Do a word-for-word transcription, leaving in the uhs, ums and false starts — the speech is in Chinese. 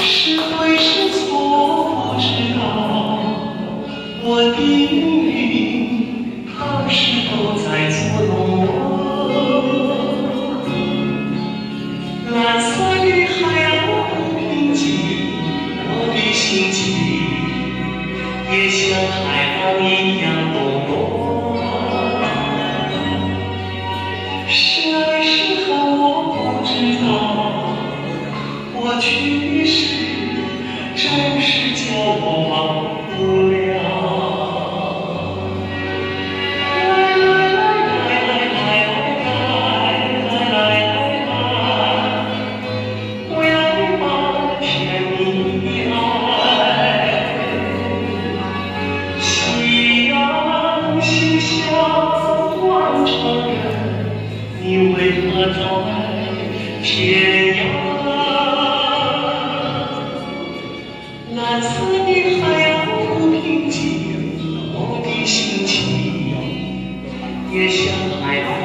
是对是错不知道，我的命运它是否在捉弄我？蓝色的海洋不平静，我的心情也像海浪一样动荡。是爱是恨我不知道，过去的事真是叫我忘不了。来来来来来来来来来，我要你把甜蜜的爱。夕阳西下万重人，你为何在天涯？蓝色的海洋不平静，我的心情也像海浪。